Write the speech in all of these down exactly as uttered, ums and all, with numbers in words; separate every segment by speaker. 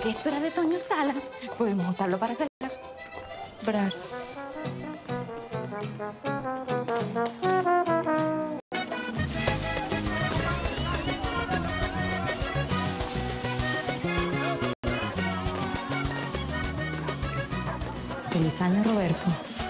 Speaker 1: que esto era de Toño Sala, podemos usarlo para celebrar. Feliz año, Roberto.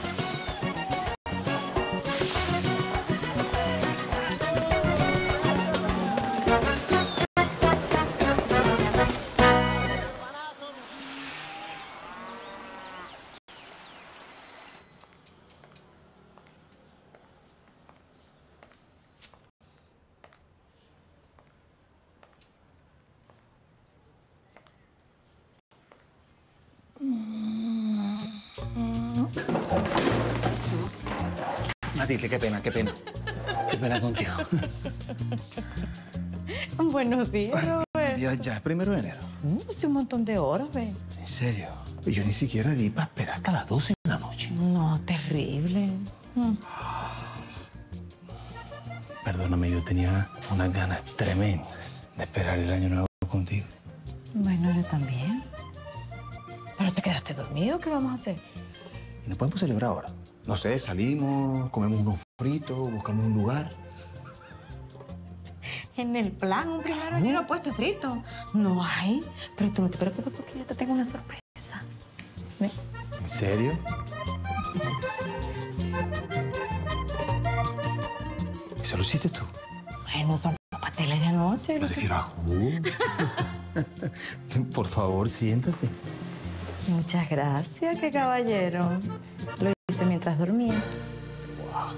Speaker 2: Matilde, qué pena, qué pena. Qué pena contigo.
Speaker 1: Buenos días, Robert.
Speaker 2: Ya, ya es primero de enero.
Speaker 1: Uh, hace un montón de horas, ve.
Speaker 2: ¿En serio? Yo ni siquiera di para esperar hasta las doce de la noche.
Speaker 1: No, terrible. Mm.
Speaker 2: Perdóname, yo tenía unas ganas tremendas de esperar el año nuevo contigo.
Speaker 1: Bueno, yo también. ¿Pero te quedaste dormido? ¿Qué vamos a hacer?
Speaker 2: ¿Y nos podemos celebrar ahora? No sé, salimos, comemos unos fritos, buscamos un lugar.
Speaker 1: En el plan, un primer año no puesto frito. No hay. Pero tú no te preocupes porque yo te tengo una sorpresa. ¿Ves?
Speaker 2: ¿En serio? ¿Eso lo hiciste tú?
Speaker 1: Bueno, son los pasteles de anoche.
Speaker 2: Me refiero a jugo. Por favor, siéntate.
Speaker 1: Muchas gracias, qué caballero. Lo hice mientras dormías.
Speaker 2: Wow.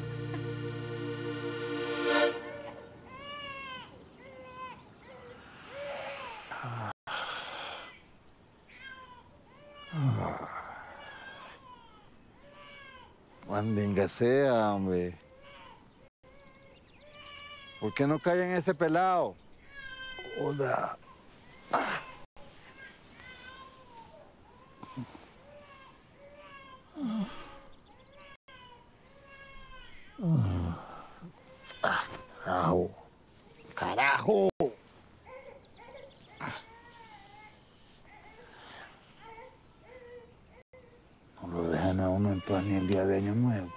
Speaker 2: Ah. Ah.
Speaker 3: Mandinga sea, hombre. ¿Por qué no cae en ese pelado?
Speaker 2: Hola. Ah.
Speaker 3: Ah, carajo. Carajo. No lo dejan a uno en paz ni el día de Año Nuevo.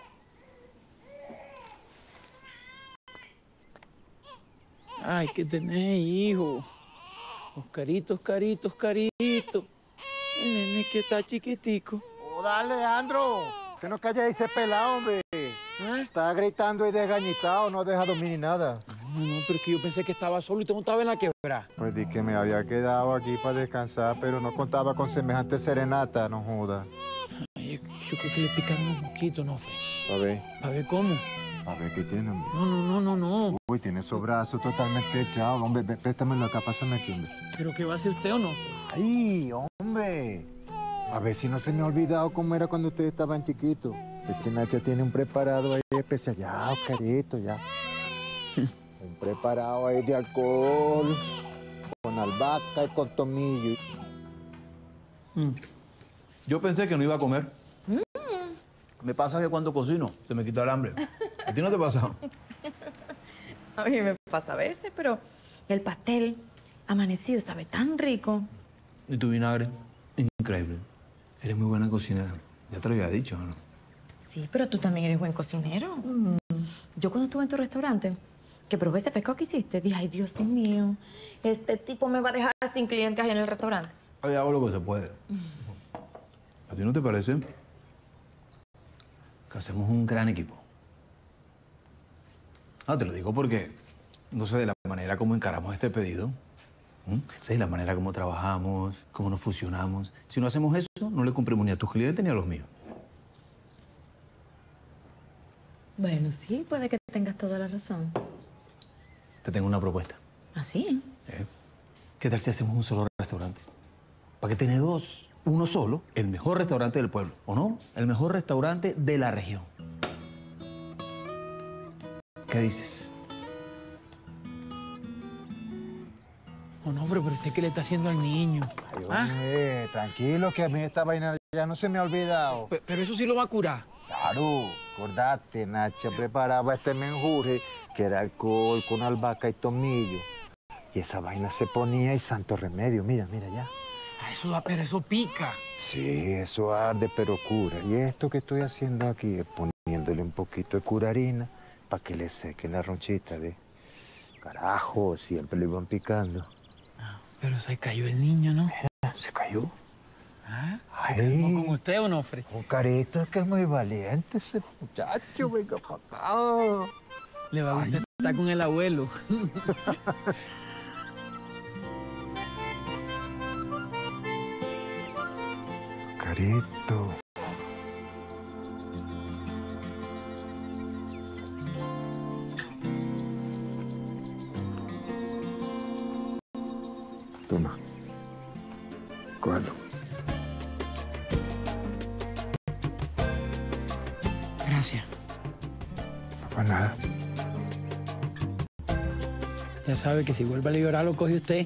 Speaker 4: Ay, ¿qué tenés, hijo? Oscarito, Oscarito, Oscarito. El nene que está chiquitico.
Speaker 3: Oh, dale, Leandro. Que no calle ese pelado, hombre.
Speaker 4: ¿Eh?
Speaker 3: Está gritando y desgañitado, no deja dormir ni nada.
Speaker 4: No, no, pero es que yo pensé que estaba solo y tú no estabas en la quebrada.
Speaker 3: Pues di que me había quedado aquí para descansar, pero no contaba con semejante serenata, no joda.
Speaker 4: Ay, yo creo que le picaron un mosquito, ¿no, Fe?
Speaker 3: A ver.
Speaker 4: A ver, ¿cómo?
Speaker 3: A ver qué tiene, hombre.
Speaker 4: No, no, no, no, no.
Speaker 3: Uy, tiene esos brazos totalmente echados. Hombre, vé- préstamelo acá, pásame aquí, hombre.
Speaker 4: ¿Pero qué va a hacer usted o no, Fe?
Speaker 3: ¡Ay, hombre! A ver si no se me ha olvidado cómo era cuando ustedes estaban chiquitos. Es que Nacha tiene un preparado ahí especial. Ya, Oscarito, ya. Un preparado ahí de alcohol, con albahaca y con tomillo.
Speaker 2: Mm. Yo pensé que no iba a comer. Mm. Me pasa que cuando cocino se me quita el hambre. ¿A ti no te pasa?
Speaker 1: A mí me pasa a veces, pero el pastel amanecido sabe tan rico.
Speaker 2: ¿Y tu vinagre? Increíble. Eres muy buena cocinera. Ya te lo había dicho, ¿no?
Speaker 1: Sí, pero tú también eres buen cocinero. Mm. Yo cuando estuve en tu restaurante, que probé ese pescado que hiciste, dije, ay, Dios mío, este tipo me va a dejar sin clientes ahí en el restaurante.
Speaker 2: Ahí hago lo que se puede. ¿A ti no te parece que hacemos un gran equipo? Ah, te lo digo porque, no sé, de la manera como encaramos este pedido, ¿m? Sí, la manera como trabajamos, cómo nos fusionamos. Si no hacemos eso, no le cumplimos ni a tus clientes ni a los míos.
Speaker 1: Bueno, sí, puede que tengas toda la razón.
Speaker 2: Te tengo una propuesta.
Speaker 1: ¿Ah, sí?
Speaker 2: ¿Eh? ¿Qué tal si hacemos un solo restaurante? ¿Para qué tener dos? Uno solo, el mejor restaurante del pueblo, ¿o no? El mejor restaurante de la región. ¿Qué dices?
Speaker 4: Onofre, pero usted qué le está haciendo al niño.
Speaker 3: Ay,
Speaker 4: ¿Ah?
Speaker 3: hombre, tranquilo, que a mí esta vaina ya no se me ha olvidado.
Speaker 4: Pe- Pero eso sí lo va a curar.
Speaker 3: Claro, acordate, Nacha preparaba este menjurje, que era alcohol con albahaca y tomillo. Y esa vaina se ponía y santo remedio, mira, mira ya.
Speaker 4: Ah, eso da, pero eso pica.
Speaker 3: Sí, eso arde, pero cura. Y esto que estoy haciendo aquí es poniéndole un poquito de curarina para que le seque la ronchita, ¿ves? Carajo, siempre le iban picando.
Speaker 4: Pero se cayó el niño, ¿no?
Speaker 3: ¿Se cayó?
Speaker 4: ¿Ah? ¿Se
Speaker 3: Ay.
Speaker 4: calmó con usted, Onofre?
Speaker 3: Un carito, es que es muy valiente ese muchacho, venga para acá.
Speaker 4: Le va a gustar estar con el abuelo.
Speaker 3: Carito. Toma. Cógelo.
Speaker 4: Gracias.
Speaker 3: No pasa nada.
Speaker 4: Ya sabe que si vuelve a liberar lo coge usted.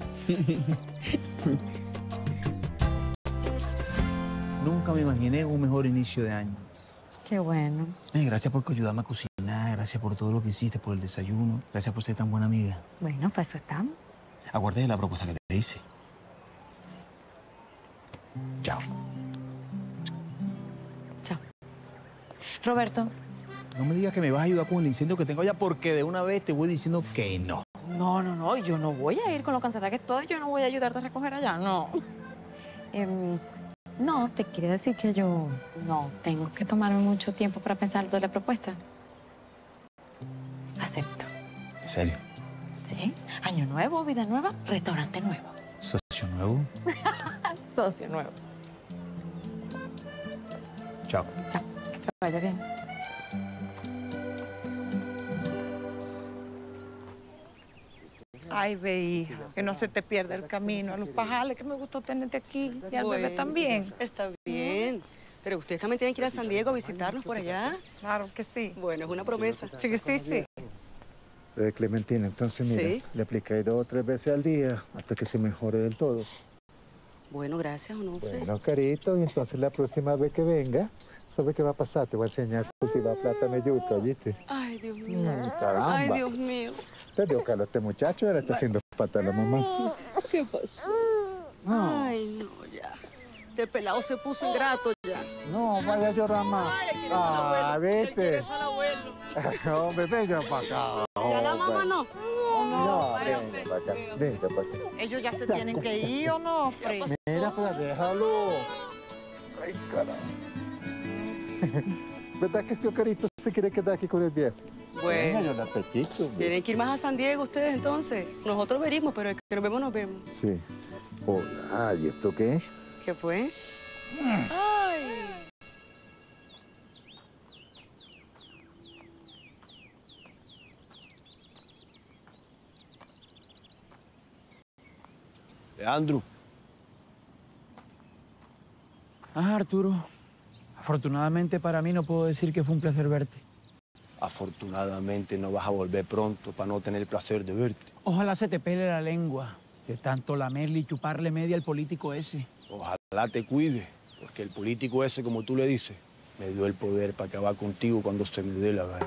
Speaker 2: Nunca me imaginé un mejor inicio de año.
Speaker 1: Qué bueno.
Speaker 2: Ay, gracias por ayudarme a cocinar, gracias por todo lo que hiciste, por el desayuno, gracias por ser tan buena amiga.
Speaker 1: Bueno, para eso estamos.
Speaker 2: Acuérdate de la propuesta que te hice.
Speaker 1: Sí.
Speaker 2: Chao.
Speaker 1: Chao. Roberto.
Speaker 2: No me digas que me vas a ayudar con el incendio que tengo allá porque de una vez te voy diciendo que no.
Speaker 1: No, no, no, yo no voy a ir con lo cansada que estoy, yo no voy a ayudarte a recoger allá, no. Em, no, te quería decir que yo no tengo que tomarme mucho tiempo para pensar de la propuesta. Acepto.
Speaker 2: ¿En serio?
Speaker 1: Sí, año nuevo, vida nueva, restaurante nuevo.
Speaker 2: ¿Socio nuevo?
Speaker 1: Socio nuevo.
Speaker 2: Chao.
Speaker 1: Chao, que te vaya bien.
Speaker 5: Ay, ve, hija, que no se te pierda el camino a los pajales, que me gustó tenerte aquí y al bebé también.
Speaker 6: Está bien. Pero ustedes también tienen que ir a San Diego a visitarnos por allá.
Speaker 5: Claro que sí.
Speaker 6: Bueno, es una promesa.
Speaker 5: Sí, sí, sí.
Speaker 3: Eh, Clementina, entonces mira,
Speaker 6: Sí.
Speaker 3: le apliqué dos o tres veces al día hasta que se mejore del todo.
Speaker 6: Bueno, gracias, Onofre.
Speaker 3: Bueno, carito, y entonces la próxima vez que venga, ¿sabes qué va a pasar? Te voy a enseñar a cultivar plátano y yuca, ¿oíste?
Speaker 6: Ay, Dios mío.
Speaker 3: Mm, caramba.
Speaker 6: Ay, Dios mío.
Speaker 3: Te dio calor este muchacho, ahora está haciendo falta la mamá.
Speaker 6: ¿Qué pasó? Ay, no, ya. Este pelado se puso ingrato ya.
Speaker 3: No, vaya a llorar más.
Speaker 6: Ay, le quiere ser al
Speaker 3: Ah,
Speaker 6: abuelo. Le
Speaker 3: vete.
Speaker 6: quiere ser al abuelo.
Speaker 3: Hombre, venga para acá.
Speaker 6: Ya la mamá no.
Speaker 3: No, venga para acá. Venga para acá.
Speaker 5: Ellos ya se tienen que ir, ¿o no, Fred?
Speaker 3: Mira, pues déjalo. Ay, carajo. ¿Verdad que este carito se quiere quedar aquí con el viejo? Venga,
Speaker 6: Bueno,
Speaker 3: yo la petito.
Speaker 6: tienen que ir más a San Diego ustedes entonces. Nosotros verimos, pero es que nos vemos, nos vemos.
Speaker 3: Sí. Hola, ¿y esto qué es?
Speaker 6: ¿Qué fue? Ay.
Speaker 7: Leandro,
Speaker 4: Ah, Arturo. Afortunadamente para mí no puedo decir que fue un placer verte.
Speaker 7: afortunadamente no vas a volver pronto para no tener el placer de verte.
Speaker 4: Ojalá se te pele la lengua de tanto lamerle y chuparle media al político ese.
Speaker 7: Ojalá te cuide, porque el político ese, como tú le dices, me dio el poder para acabar contigo cuando se me dé la gana.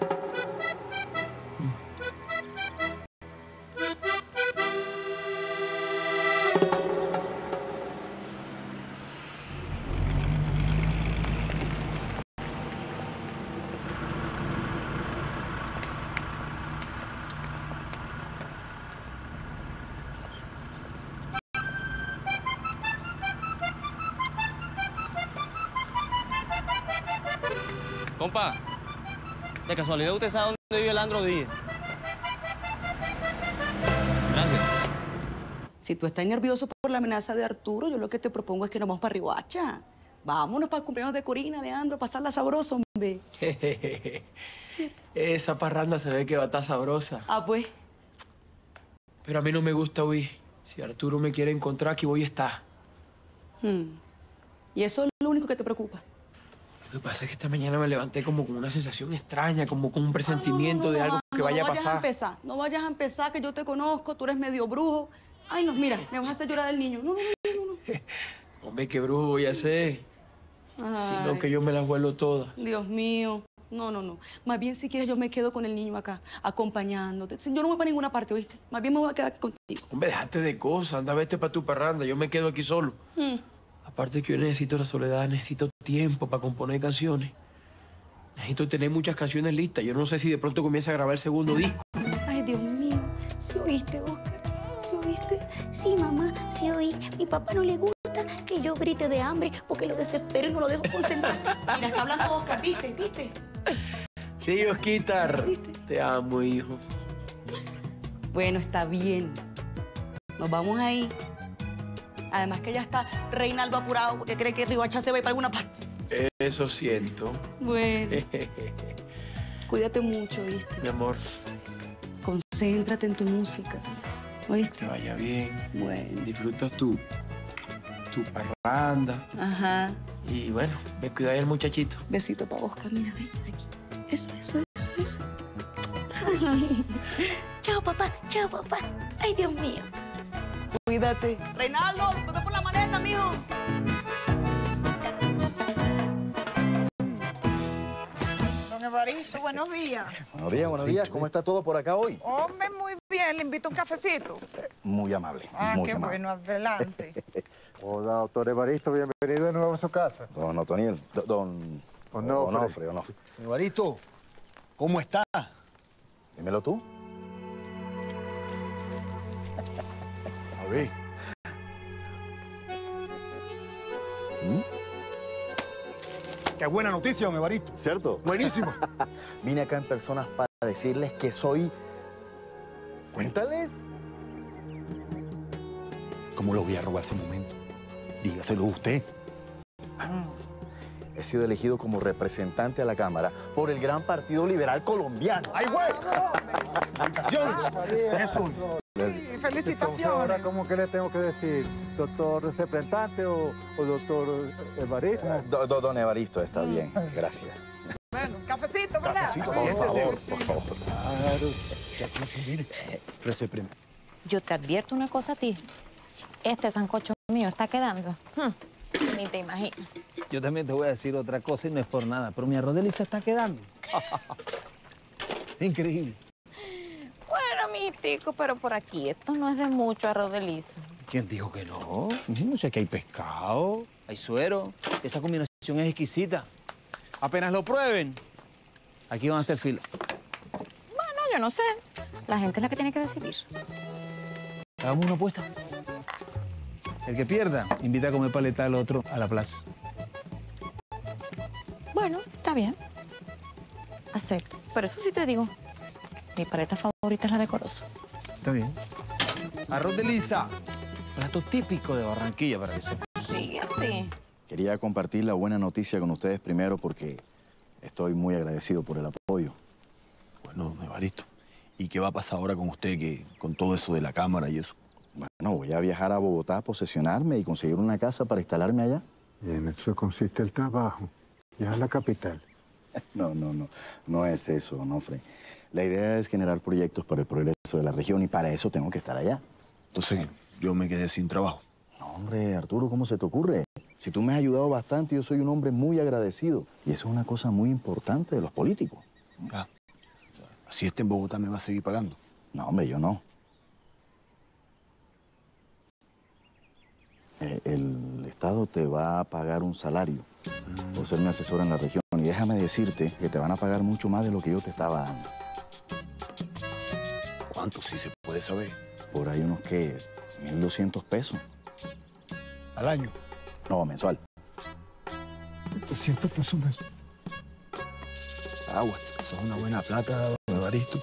Speaker 8: Compa, de casualidad usted sabe dónde vive Leandro Díaz. Gracias.
Speaker 6: Si tú estás nervioso por la amenaza de Arturo, yo lo que te propongo es que nos vamos para Riohacha. Vámonos para el cumpleaños de Corina, Leandro, pasarla sabroso, hombre.
Speaker 4: Esa parranda se ve que va a estar sabrosa.
Speaker 6: Ah, pues.
Speaker 4: Pero a mí no me gusta huir. Si Arturo me quiere encontrar, aquí voy a estar.
Speaker 6: Hmm. Y eso es lo único que te preocupa.
Speaker 4: Lo que pasa es que esta mañana me levanté como con una sensación extraña, como con un presentimiento de algo que vaya
Speaker 6: no
Speaker 4: a
Speaker 6: vayas
Speaker 4: pasar.
Speaker 6: a empezar, no vayas a empezar, que yo te conozco, tú eres medio brujo. Ay, no, mira, me vas a hacer llorar el niño. No, no, no, no, no.
Speaker 4: Hombre, qué brujo voy a ser.
Speaker 6: Ay,
Speaker 4: Sino que yo me las vuelo todas.
Speaker 6: Dios mío, No, no, no. Más bien, si quieres, yo me quedo con el niño acá, acompañándote. Yo no voy para ninguna parte, ¿oíste? Más bien me voy a quedar contigo.
Speaker 4: Hombre, déjate de cosas. Anda, vete para tu parranda. Yo me quedo aquí solo.
Speaker 6: Mm.
Speaker 4: Aparte que yo necesito la soledad, necesito tiempo para componer canciones. Necesito tener muchas canciones listas. Yo no sé si de pronto comienza a grabar el segundo disco.
Speaker 6: Ay, Dios mío. ¿Sí oíste, Oscar? ¿Sí oíste?
Speaker 9: Sí, mamá, sí oí. Mi papá no le gusta que yo grite de hambre porque lo desespero y no lo dejo concentrar.
Speaker 6: Mira, está hablando Oscar, ¿viste? ¿Viste?
Speaker 4: Sí, Osquitar. Te amo, hijo.
Speaker 6: Bueno, está bien. Nos vamos ahí. Además que ya está Reinaldo apurado porque cree que Riohacha se va a ir para alguna parte.
Speaker 4: Eso siento.
Speaker 6: Bueno. Cuídate mucho, ¿viste?
Speaker 4: Mi amor.
Speaker 6: Concéntrate en tu música. ¿Oíste?
Speaker 4: Que te vaya bien.
Speaker 6: Bueno.
Speaker 4: Disfrutas tu, tu parranda.
Speaker 6: Ajá.
Speaker 4: Y bueno, me cuida ahí el muchachito.
Speaker 6: Besito para Oscar, mira, ven aquí. Eso, eso, eso, eso.
Speaker 9: Chao, papá, chao, papá. Ay, Dios mío.
Speaker 6: Cuídate. Reinaldo, vete por la maleta, mijo.
Speaker 5: Don Evaristo, buenos días.
Speaker 10: Buenos días, buenos días. ¿Cómo está todo por acá hoy?
Speaker 5: Hombre, muy bien. Le invito un cafecito.
Speaker 10: Muy amable.
Speaker 5: Ah,
Speaker 10: muy
Speaker 5: qué
Speaker 10: amable.
Speaker 5: bueno. Adelante.
Speaker 3: Hola, doctor Evaristo. Bienvenido de nuevo a su casa.
Speaker 10: Don Otoniel. Do- Don...
Speaker 3: Onofre.
Speaker 10: Onofre, Onofre.
Speaker 7: Evaristo, ¿cómo está?
Speaker 10: Dímelo tú.
Speaker 7: A ver.
Speaker 10: ¿Mm?
Speaker 7: Qué buena noticia, don Evaristo.
Speaker 10: ¿Cierto?
Speaker 7: Buenísimo.
Speaker 10: Vine acá en personas para decirles que soy... Cuéntales.
Speaker 7: ¿Cómo lo voy a robar ese momento? Dígaselo usted.
Speaker 10: He sido elegido como representante a la Cámara por el Gran Partido Liberal Colombiano.
Speaker 7: ¡Ay, güey! ¡Felicitaciones! Eso.
Speaker 5: Sí,
Speaker 3: Entonces,
Speaker 5: felicitaciones.
Speaker 3: ahora, ¿cómo que le tengo que decir? ¿Doctor representante o, o doctor Evaristo?
Speaker 10: Do- do- don Evaristo, está bien. Gracias.
Speaker 5: Bueno, cafecito, ¿verdad?
Speaker 7: Cafecito,
Speaker 5: Sí,
Speaker 10: Por favor,
Speaker 5: sí,
Speaker 10: por
Speaker 5: sí.
Speaker 10: favor.
Speaker 3: Claro.
Speaker 7: Ya tú sí, mire. Reciprem.
Speaker 1: Yo te advierto una cosa a ti. Este sancocho mío está quedando. Hmm, Ni te imaginas.
Speaker 2: Yo también te voy a decir otra cosa y no es por nada, pero mi arroz de lisa está quedando. Increíble.
Speaker 1: Bueno, mijitico, pero por aquí esto no es de mucho arroz de lisa.
Speaker 2: ¿Quién dijo que no? No sé que hay pescado, hay suero. Esa combinación es exquisita. Apenas lo prueben, aquí van a hacer fila.
Speaker 1: Bueno, yo no sé. La gente es la que tiene que decidir.
Speaker 2: Hagamos una apuesta. El que pierda, invita a comer paleta al otro a la plaza.
Speaker 1: Bueno, está bien. Acepto. Pero eso sí te digo, mi paleta favorita es la de Corozo.
Speaker 2: Está bien. Arroz de lisa, plato típico de Barranquilla para que sepas.
Speaker 1: Sí, sí.
Speaker 10: Quería compartir la buena noticia con ustedes primero porque estoy muy agradecido por el apoyo.
Speaker 7: Bueno, don Evaristo, ¿y qué va a pasar ahora con usted que, con todo eso de la Cámara y eso?
Speaker 10: Bueno, voy a viajar a Bogotá a posesionarme y conseguir una casa para instalarme allá.
Speaker 3: Y en eso consiste el trabajo. Ya es la capital.
Speaker 10: No, no, no. No es eso, Onofre. La idea es generar proyectos para el progreso de la región y para eso tengo que estar allá.
Speaker 7: Entonces, yo me quedé sin trabajo.
Speaker 10: No, hombre, Arturo, ¿cómo se te ocurre? Si tú me has ayudado bastante, yo soy un hombre muy agradecido. Y eso es una cosa muy importante de los políticos.
Speaker 7: Ya. Así este en Bogotá me va a seguir pagando.
Speaker 10: No, hombre, yo no. Eh, el Estado te va a pagar un salario por ser mi asesor en la región. Y déjame decirte que te van a pagar mucho más de lo que yo te estaba dando.
Speaker 7: ¿Cuánto, si se puede saber?
Speaker 10: Por ahí unos, ¿qué? mil doscientos pesos.
Speaker 7: ¿Al año?
Speaker 10: No, mensual.
Speaker 3: doscientos pesos más.
Speaker 7: Agua. Eso es una buena plata, don Evaristo.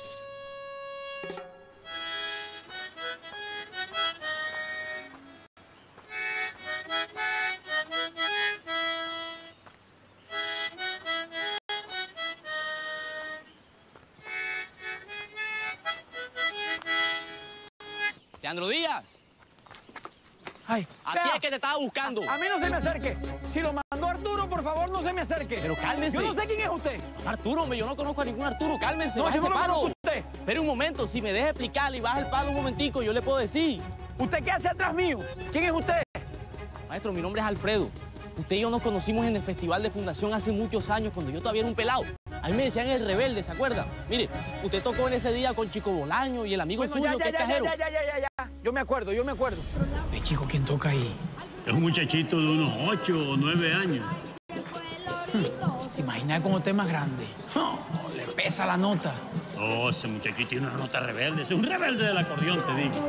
Speaker 8: Leandro Díaz,
Speaker 11: Ay,
Speaker 8: a
Speaker 11: vea,
Speaker 8: ti es que te estaba buscando.
Speaker 11: A mí no se me acerque. Si lo mandó Arturo, por favor, no se me acerque.
Speaker 8: Pero cálmese.
Speaker 11: Yo no sé quién es usted.
Speaker 8: Arturo, hombre, yo no conozco a ningún Arturo, cálmense,
Speaker 11: No,
Speaker 8: baja
Speaker 11: yo
Speaker 8: ese
Speaker 11: no lo
Speaker 8: palo.
Speaker 11: conozco a usted.
Speaker 8: Espera un momento, si me deja explicarle y baja el palo un momentico, yo le puedo decir.
Speaker 11: ¿Usted qué hace atrás mío? ¿Quién es usted?
Speaker 8: Maestro, mi nombre es Alfredo. Usted y yo nos conocimos en el Festival de Fundación hace muchos años, cuando yo todavía era un pelado. A mí me decían el rebelde, ¿se acuerda? Mire, usted tocó en ese día con Chico Bolaño y el amigo
Speaker 11: Bueno,
Speaker 8: suyo,
Speaker 11: ya,
Speaker 8: que
Speaker 11: ya,
Speaker 8: es
Speaker 11: ya,
Speaker 8: cajero.
Speaker 11: ya, ya, ya, ya, ya. Yo me acuerdo, yo me acuerdo.
Speaker 4: Ve, chico, ¿quién toca ahí?
Speaker 12: Es un muchachito de unos ocho o nueve años.
Speaker 4: ¿Te imaginas cómo esté más grande? Oh, le pesa la nota.
Speaker 12: Oh, ese muchachito tiene una nota rebelde. Es un rebelde del acordeón, te digo.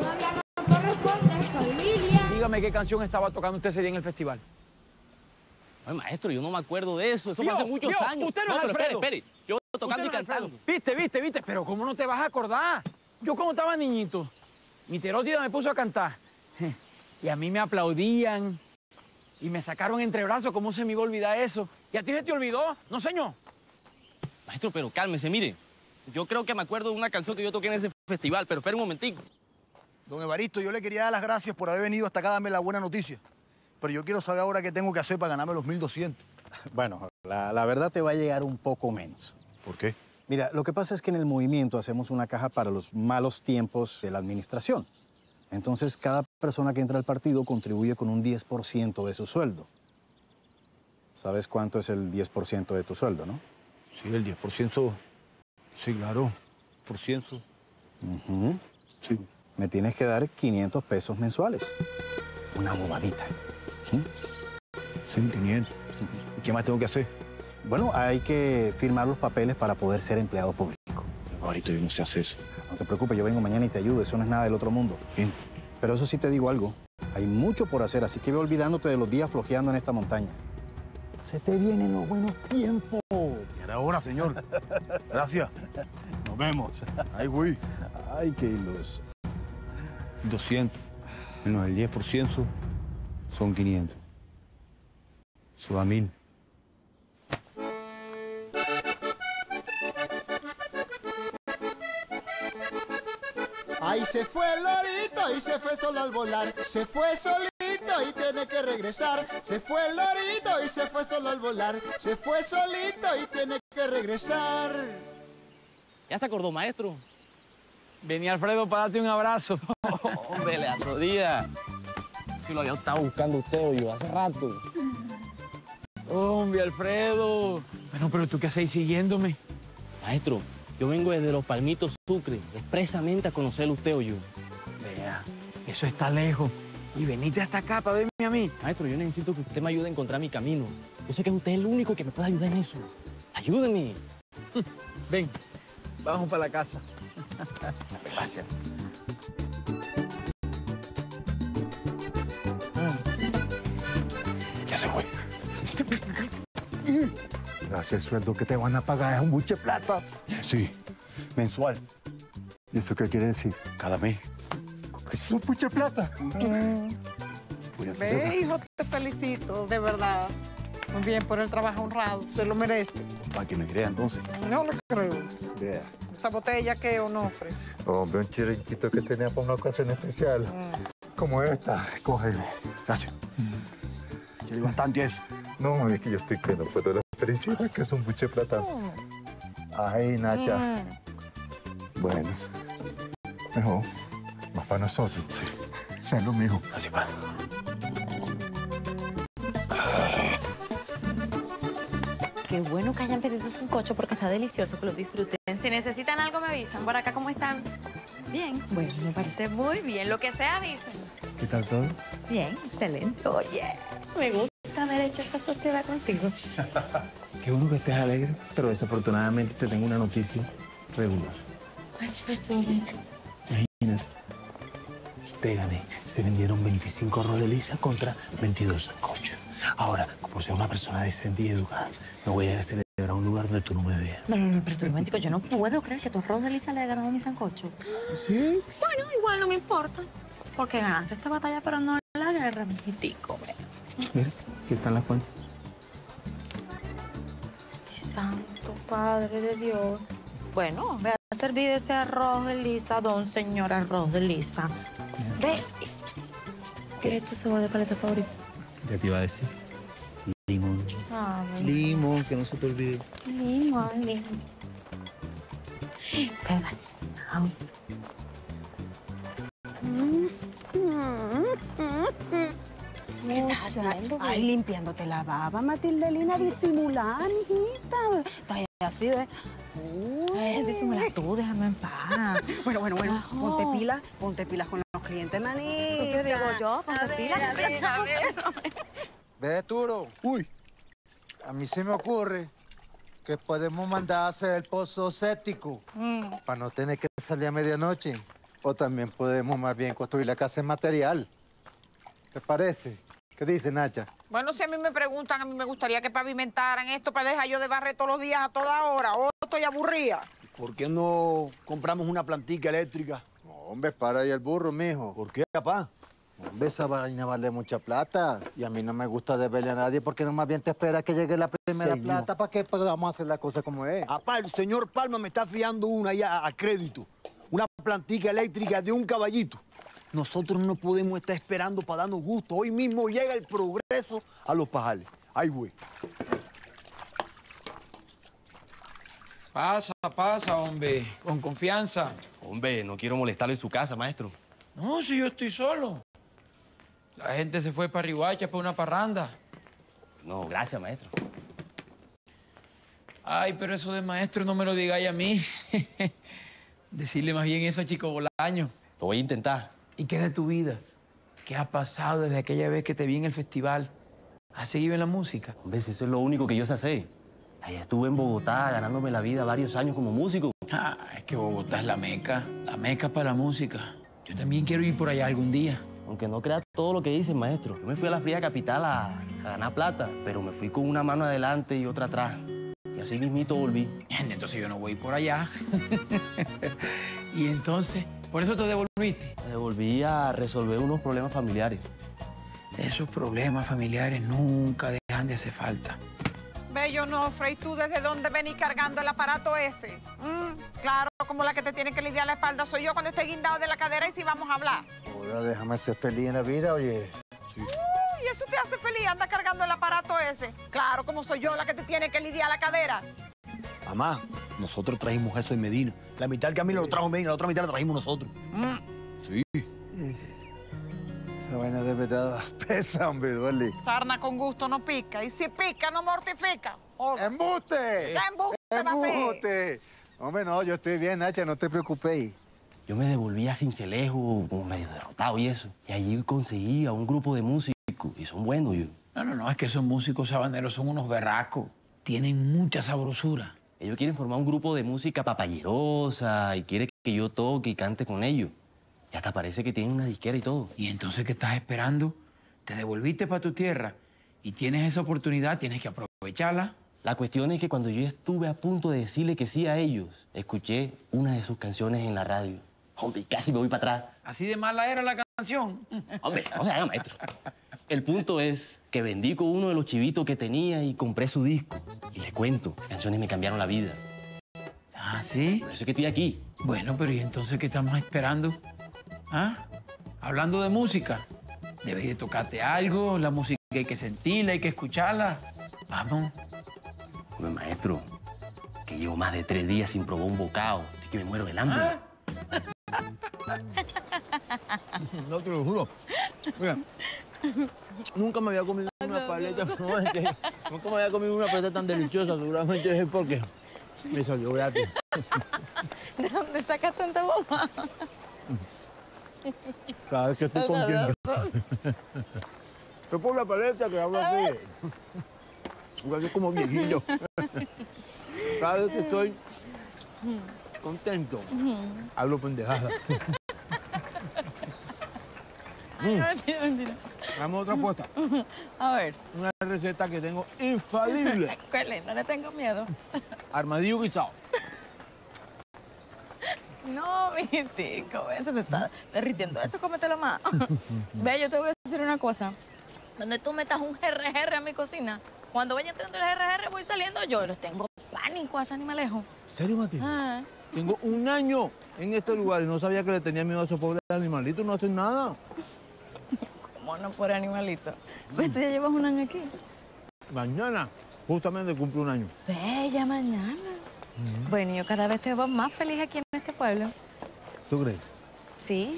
Speaker 11: Dígame qué canción estaba tocando usted ese día en el festival.
Speaker 8: Ay, maestro, yo no me acuerdo de eso. Eso fue
Speaker 11: Vio,
Speaker 8: hace muchos
Speaker 11: vio,
Speaker 8: años.
Speaker 11: usted no es
Speaker 8: pero espere,
Speaker 11: Alfredo.
Speaker 8: espere. Yo tocando y
Speaker 11: Usted no es
Speaker 8: cantando.
Speaker 11: Alfredo. Viste, viste, viste, pero ¿cómo no te vas a acordar? Yo como estaba niñito, mi terótida me puso a cantar. Y a mí me aplaudían y me sacaron entre brazos. ¿Cómo se me iba a olvidar eso? ¿Y a ti se te olvidó? No, señor.
Speaker 8: Maestro, pero cálmese, mire. Yo creo que me acuerdo de una canción que yo toqué en ese festival, pero espere un momentico.
Speaker 7: Don Evaristo, yo le quería dar las gracias por haber venido hasta acá a darme la buena noticia. Pero yo quiero saber ahora qué tengo que hacer para ganarme los mil doscientos.
Speaker 10: Bueno, la, la verdad te va a llegar un poco menos.
Speaker 7: ¿Por qué?
Speaker 10: Mira, lo que pasa es que en el movimiento hacemos una caja para los malos tiempos de la administración. Entonces, cada persona que entra al partido contribuye con un diez por ciento de su sueldo. ¿Sabes cuánto es el diez por ciento de tu sueldo, no?
Speaker 7: Sí, el diez por ciento. Sí, claro. Por ciento.
Speaker 10: Uh-huh. Sí. Me tienes que dar quinientos pesos mensuales. Una bobadita. ¿Sí?
Speaker 7: Sí, quinientos. ¿Y qué más tengo que hacer?
Speaker 10: Bueno, hay que firmar los papeles para poder ser empleado público.
Speaker 7: Ahorita yo no sé hacer eso.
Speaker 10: No te preocupes, yo vengo mañana y te ayudo. Eso no es nada del otro mundo.
Speaker 7: Bien.
Speaker 10: Pero eso sí te digo algo. Hay mucho por hacer, así que ve olvidándote de los días flojeando en esta montaña. Se te vienen los buenos tiempos.
Speaker 7: Era hora, señor. Gracias.
Speaker 10: Nos vemos.
Speaker 7: Ay, güey.
Speaker 10: Ay, qué iluso.
Speaker 7: doscientos. Menos el diez por ciento son quinientos. Eso da mil.
Speaker 13: Ahí se fue el lorito y se fue solo al volar. Se fue solito y tiene que regresar. Se fue el lorito y se fue solo al volar. Se fue solito y tiene que regresar.
Speaker 8: ¿Ya se acordó, maestro?
Speaker 11: Vení, Alfredo, para darte un abrazo.
Speaker 8: Oh, hombre, Leandro Díaz. Si lo había estado buscando usted o yo hace rato.
Speaker 11: Hombre, Alfredo. Bueno, pero tú qué hacéis siguiéndome.
Speaker 8: Maestro, yo vengo desde Los Palmitos, Sucre, expresamente a conocerlo usted o yo.
Speaker 11: Vea, eso está lejos. Y venite hasta acá para verme a mí.
Speaker 8: Maestro, yo necesito que usted me ayude a encontrar mi camino. Yo sé que usted es el único que me puede ayudar en eso. Ayúdeme.
Speaker 11: Ven, vamos para la casa.
Speaker 8: Gracias.
Speaker 7: Ya se fue.
Speaker 3: Gracias, el sueldo que te van a pagar es un buche plata.
Speaker 7: Sí, mensual.
Speaker 3: ¿Y eso qué quiere decir?
Speaker 7: Cada mes.
Speaker 3: Es un buche plata. Voy a hacer
Speaker 5: Ve, hijo, te felicito, de verdad. Muy bien, por el trabajo honrado, usted lo merece.
Speaker 7: Para que me crea entonces.
Speaker 5: No lo creo.
Speaker 3: Vea.
Speaker 5: Esta botella que Onofre.
Speaker 3: Hombre, un chiringuito que tenía para una ocasión especial.
Speaker 5: Mm.
Speaker 3: Como esta. Cógelo.
Speaker 7: Gracias. Ya bastante eso.
Speaker 3: No, es que yo estoy que no puedo la felicidad que es un buche plata. Ay, Nacha.
Speaker 5: Mm.
Speaker 3: Bueno, mejor. Más para nosotros.
Speaker 7: Sí.
Speaker 3: Salud, mijo.
Speaker 7: Así va.
Speaker 1: Qué bueno que hayan pedido un cocho porque está delicioso, que lo disfruten. Si necesitan algo, me avisan. Por acá, ¿cómo están? Bien. Bueno, me parece muy bien. Lo que sea, avisen.
Speaker 3: ¿Qué tal todo?
Speaker 1: Bien, excelente. Oye, me gusta haber hecho esta sociedad contigo.
Speaker 4: Qué bueno que estés alegre, pero desafortunadamente te tengo una noticia regular.
Speaker 1: Ay, Jesús.
Speaker 4: Imagínate. Te gané. Se vendieron veinticinco rodelizas contra veintidós sancochos. Ahora, por ser una persona decente y educada, me voy a celebrar a un lugar donde tú no me veas.
Speaker 1: No, no, no, pero un momentico, yo no puedo creer que tu arroz de Lisa le haya ganado a mi sancocho.
Speaker 4: ¿Sí?
Speaker 1: Bueno, igual no me importa, porque ganaste esta batalla, pero no la guerra, mijitico.
Speaker 4: Mira, aquí están las cuentas.
Speaker 1: Santo Padre de Dios. Bueno, ve a servir ese arroz de Lisa, don señor arroz de Lisa. Ve. ¿Qué es tu sabor de paleta favorito?
Speaker 2: Ya te iba a decir. Limón.
Speaker 1: Ay,
Speaker 2: Limón, que no se te olvide.
Speaker 1: limón, limón. Espera. Au.
Speaker 9: ¿Qué estás haciendo? Ay, limpiándote la baba, Matildelina, disimulada, mijita. Estás
Speaker 14: así, ¿ves?
Speaker 1: Ay, disimula tú, déjame en paz.
Speaker 14: Bueno, bueno, bueno,
Speaker 1: Ajo.
Speaker 14: ponte pilas, ponte pilas con los clientes, manita.
Speaker 1: Eso te digo yo, ponte
Speaker 14: A ver,
Speaker 1: pilas.
Speaker 14: a ver, a ver.
Speaker 3: Ve, Turo. Uy. A mí se me ocurre que podemos mandar a hacer el pozo séptico para no tener que salir a medianoche. O también podemos más bien construir la casa en material. ¿Te parece? ¿Qué dice, Nacha?
Speaker 5: Bueno, si a mí me preguntan, a mí me gustaría que pavimentaran esto para dejar yo de barrer todos los días a toda hora. O estoy aburrida.
Speaker 15: ¿Por qué no compramos una plantica eléctrica?
Speaker 3: No, hombre, para ahí el burro, mijo.
Speaker 15: ¿Por qué, papá?
Speaker 3: Hombre, esa vaina vale mucha plata. Y a mí no me gusta deberle a nadie porque no más bien te espera que llegue la primera
Speaker 15: Señor.
Speaker 3: plata para que podamos hacer la cosa como es.
Speaker 15: Papá, el señor Palma me está fiando una ahí a, a crédito. Una plantica eléctrica de un caballito. Nosotros no podemos estar esperando para darnos gusto. Hoy mismo llega el progreso a los pajales. Ahí voy.
Speaker 11: Pasa, pasa, hombre. Con confianza.
Speaker 8: Hombre, no quiero molestarle en su casa, maestro.
Speaker 11: No, si yo estoy solo. La gente se fue para Rihuacha, para una parranda.
Speaker 8: No, gracias, maestro.
Speaker 11: Ay, pero eso de maestro no me lo digáis a mí. Decirle más bien eso a Chico Bolaño.
Speaker 8: Lo voy a intentar.
Speaker 11: ¿Y qué de tu vida? ¿Qué ha pasado desde aquella vez que te vi en el festival? ¿Has seguido en la música?
Speaker 8: Hombre, si eso es lo único que yo sé hacer. Allá estuve en Bogotá ganándome la vida varios años como músico.
Speaker 11: Ah, es que Bogotá es la meca. La meca para la música. Yo también quiero ir por allá algún día.
Speaker 8: Aunque no creas todo lo que dicen, maestro. Yo me fui a la fría capital a, a ganar plata, pero me fui con una mano adelante y otra atrás. Y así mismito volví.
Speaker 11: Entonces yo no voy por allá. Y entonces, ¿por eso te devolviste?
Speaker 8: Me devolví a resolver unos problemas familiares.
Speaker 11: Esos problemas familiares nunca dejan de hacer falta.
Speaker 5: Bello, no, Frey, ¿tú desde dónde venís cargando el aparato ese? Mm, claro, como la que te tiene que lidiar la espalda soy yo cuando esté guindado de la cadera y si vamos a hablar.
Speaker 3: Ahora déjame ser feliz en la vida, oye.
Speaker 5: Uy, eso te hace feliz, anda cargando el aparato ese. Claro, como soy yo la que te tiene que lidiar la cadera.
Speaker 15: Mamá, nosotros trajimos eso en Medina. La mitad del camino lo trajo Medina, la otra mitad la trajimos nosotros.
Speaker 5: Mm.
Speaker 15: Sí.
Speaker 3: Esa vaina de verdad pesa, hombre, duele.
Speaker 5: Sarna con gusto no pica, y si pica no mortifica. Oh.
Speaker 3: ¡Embuste!
Speaker 5: ¡Embuste, va a ser!
Speaker 3: ¡Embuste! Hombre, no, yo estoy bien, Nacha, no te preocupes.
Speaker 8: Yo me devolví a Cincelejo como medio derrotado y eso. Y allí conseguí a un grupo de músicos y son buenos yo.
Speaker 11: No, no, no, es que esos músicos sabaneros son unos berracos. Tienen mucha sabrosura.
Speaker 8: Ellos quieren formar un grupo de música papayerosa y quieren que yo toque y cante con ellos. Y hasta parece que tienen una disquera y todo.
Speaker 11: ¿Y entonces qué estás esperando? Te devolviste para tu tierra y tienes esa oportunidad, tienes que aprovecharla.
Speaker 8: La cuestión es que cuando yo estuve a punto de decirle que sí a ellos, escuché una de sus canciones en la radio. Hombre, casi me voy para atrás.
Speaker 11: ¿Así de mala era la canción?
Speaker 8: Hombre, no se haga, maestro. El punto es que vendí con uno de los chivitos que tenía y compré su disco. Y le cuento, las canciones me cambiaron la vida.
Speaker 11: ¿Ah, sí?
Speaker 8: Por eso es que estoy aquí.
Speaker 11: Bueno, pero ¿y entonces qué estamos esperando? ¿Ah? Hablando de música, debes de tocarte algo, la música hay que sentirla, hay que escucharla. Vamos.
Speaker 8: Hombre, maestro, que llevo más de tres días sin probar un bocado. Estoy que me muero del hambre.
Speaker 11: ¿Ah?
Speaker 15: No te lo juro. Mira, nunca me había comido una paleta, seguramente. Nunca me había comido una paleta tan deliciosa, seguramente es porque me salió gratis.
Speaker 1: ¿De dónde sacas tanta bomba?
Speaker 15: Cada vez que estoy contento. Es por la paleta que hablo así. Igual como viejillo. Cada vez que estoy contento, hablo pendejada.
Speaker 1: Mentira, mentira.
Speaker 15: Dame otra apuesta.
Speaker 1: A ver.
Speaker 15: Una receta que tengo infalible.
Speaker 1: ¿Cuál es? No le tengo miedo.
Speaker 15: Armadillo guisado.
Speaker 1: No, mi tico, eso te está derritiendo. Eso cómetelo más. Ve, yo te voy a decir una cosa. Donde tú metas un G R G a mi cocina, cuando vaya entrando el G R G voy saliendo yo. Les tengo pánico a ese animalejo.
Speaker 15: ¿En serio, Matilde?
Speaker 1: Ah.
Speaker 15: Tengo un año en este lugar y no sabía que le tenía miedo a esos pobres animalitos. No hacen nada.
Speaker 1: ¿Cómo no por animalito? Pues tú ya llevas un año aquí.
Speaker 15: Mañana, justamente, cumple un año.
Speaker 1: Bella mañana. Mm. Bueno, yo cada vez te veo más feliz aquí en este pueblo.
Speaker 15: ¿Tú crees?
Speaker 1: Sí.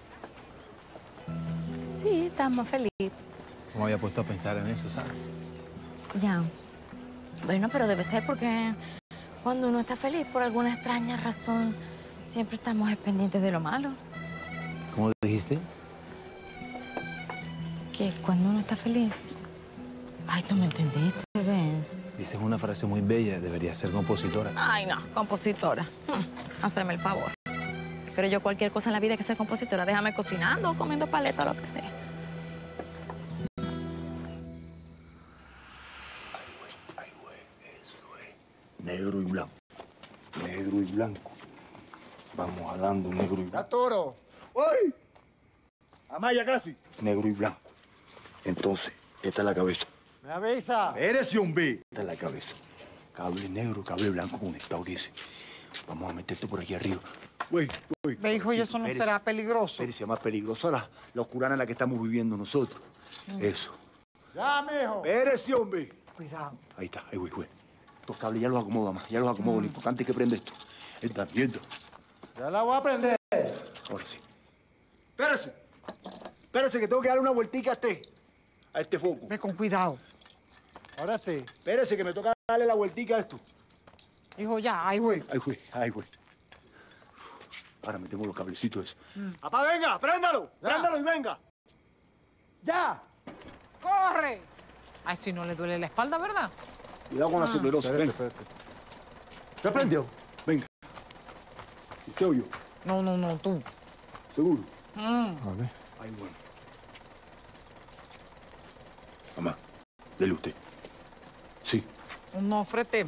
Speaker 1: Sí, estás más feliz.
Speaker 15: No me había puesto a pensar en eso, ¿sabes?
Speaker 1: Ya. Bueno, pero debe ser porque Cuando uno está feliz, por alguna extraña razón, siempre estamos pendientes de lo malo.
Speaker 2: ¿Cómo dijiste?
Speaker 1: Que cuando uno está feliz... Ay, tú me entendiste, Ben.
Speaker 2: Dices una frase muy bella, deberías ser compositora.
Speaker 1: Ay, no, compositora. Hmm, Haceme el favor. Pero yo cualquier cosa en la vida que sea compositora, déjame cocinando, comiendo paleta o lo que sea.
Speaker 7: Negro y blanco. Negro y blanco. Vamos hablando negro y blanco.
Speaker 13: toro!
Speaker 7: ¡Uy! Amaya, casi. Negro y blanco. Entonces, esta es la cabeza.
Speaker 13: ¡Me avisa!
Speaker 7: Eres un B. Esta es la cabeza. Cable negro, cable blanco conectado, dice. Vamos a meter esto por aquí arriba. Uy, uy.
Speaker 5: Ve, hijo, ¿y eso no
Speaker 7: Espérese.
Speaker 5: será peligroso?
Speaker 7: Espérese, más peligrosa la, la oscurana en la que estamos viviendo nosotros.
Speaker 5: Mm.
Speaker 7: Eso.
Speaker 13: ¡Ya, mijo!
Speaker 7: Eres hombre.
Speaker 5: Cuidado.
Speaker 7: Ahí está, ahí voy, güey. Estos cables ya los acomodo, más. Ya los acomodo. Lo importante es que prende esto. Está viendo.
Speaker 13: Ya la voy a prender.
Speaker 7: Ahora sí. Espérese. Espérese que tengo que darle una vueltica a este. A este foco.
Speaker 5: Ve con cuidado.
Speaker 13: Ahora sí.
Speaker 7: Espérese que me toca darle la vueltica a esto.
Speaker 5: Hijo, ya, ahí voy.
Speaker 7: Ahí fue, ahí fue. Ahora metemos los cablecitos esos.
Speaker 5: Mm.
Speaker 7: ¡Papá, venga! ¡Préndalo! ¡Préndalo y venga!
Speaker 5: ¡Ya! ¡Corre! Ay, si no le duele la espalda, ¿verdad?
Speaker 7: Cuidado con la
Speaker 5: Ah.
Speaker 7: superosa. Venga. ¿Se prendió? Venga. ¿Usted o yo?
Speaker 5: No, no, no, tú.
Speaker 7: ¿Seguro?
Speaker 5: Mm.
Speaker 7: A ver. Ahí bueno. Mamá, dele usted. Sí.
Speaker 5: Un ofrete.